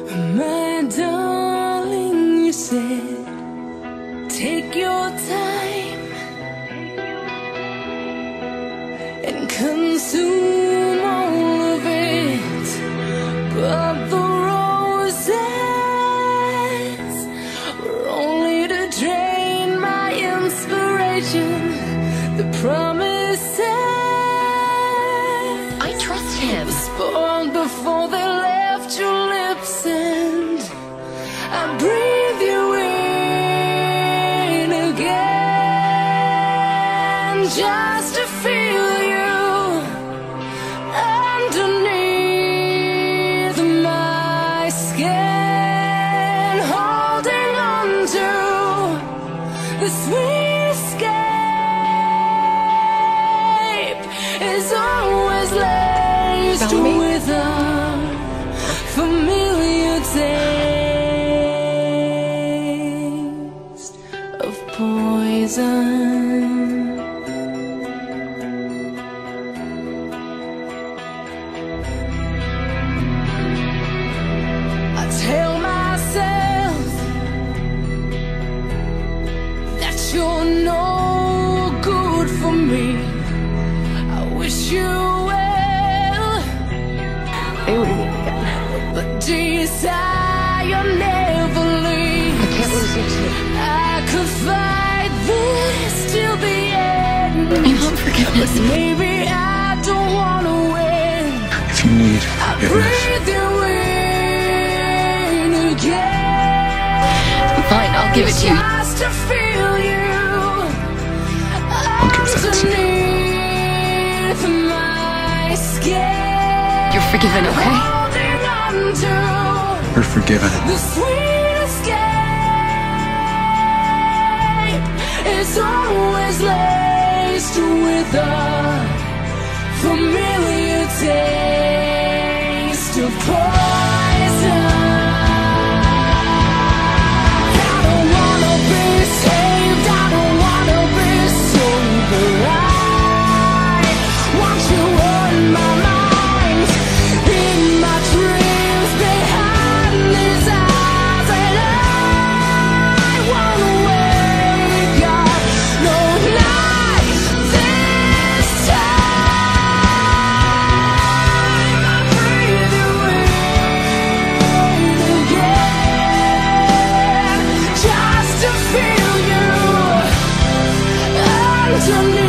My darling, you said, take your time and consume all of it, but the roses were only to drain my inspiration. The promises I trust him. spawned before they left your lips, and I breathe you in again, just to feel you underneath my skin, holding on to the sweet escape is always laced Bellamy? with a familiar taste of poison. I tell myself that you're no good for me. I wish you well, They would meet again. but desire never leaves. I can't lose you too. I could fight this till the end. I want forgiveness. Maybe I don't wanna win. If you need I forgiveness, breathe you in again. Fine, I'll give it to you. Just to feel you I'll give that to you. underneath my skin. You're forgiven, okay? Holding on to you're forgiven. the sweet escape is always laced with a familiar taste of poison. I don't wanna be saved, I don't wanna be sober. I want you on my mind, in my dreams, behind these eyes, and I wanna wake up, no, not this time. I breathe you in again, just to feel you underneath